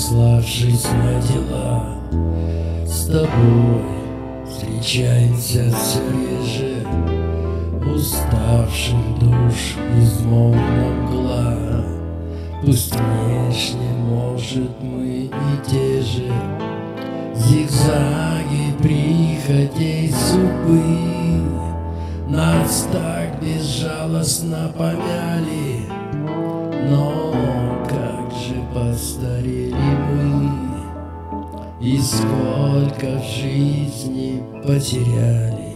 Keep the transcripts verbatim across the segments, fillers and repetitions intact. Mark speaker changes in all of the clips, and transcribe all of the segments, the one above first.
Speaker 1: сославшись на дела, с тобой встречаемся все реже. Уставших душ безмолвна мгла. Пусть внешне, может, мы и те же, зигзаги прихотей судьбы нас так безжалостно помяли. Но как же постарели мы, и сколько в жизни потеряли.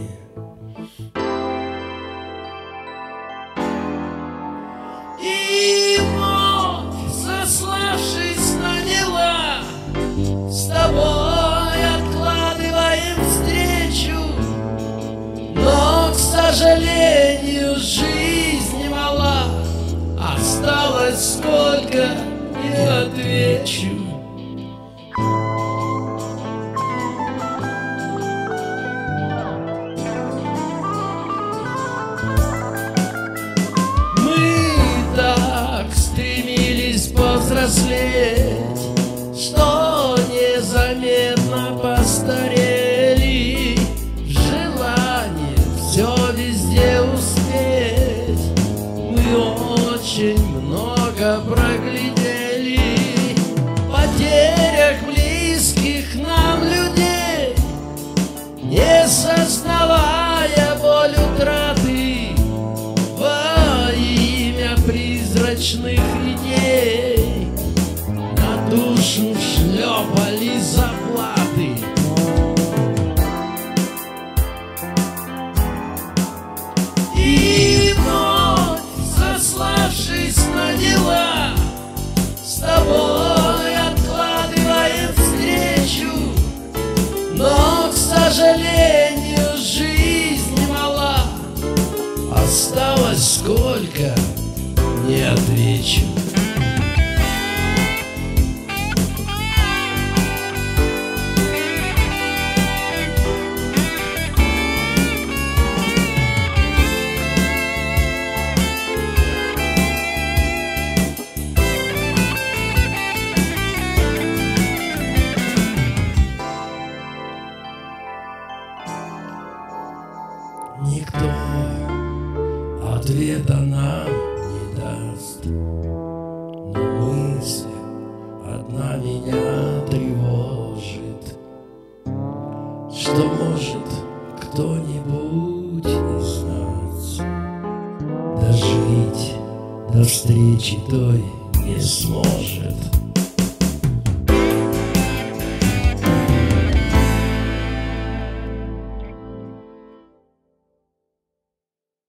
Speaker 2: И вновь, сославшись на дела, с тобой откладываем встречу. Но, к сожалению, жизнь мала, осталось сколько, не отвечу. Стремились повзрослеть, что незаметно постарели. Желание все везде успеть, мы очень много проглядели. В потерях близких нам людей, не сознавая боль утраты, во имя призрачных идей на душу шлепали заплаты. И вновь, сославшись на дела, с тобой откладываем встречу. Но, к сожалению, жизнь мала, осталось сколько, не отвечу.
Speaker 1: Никто ответа нам не даст, но мысль одна меня тревожит, что может кто-нибудь из нас дожить до встречи той не сможет.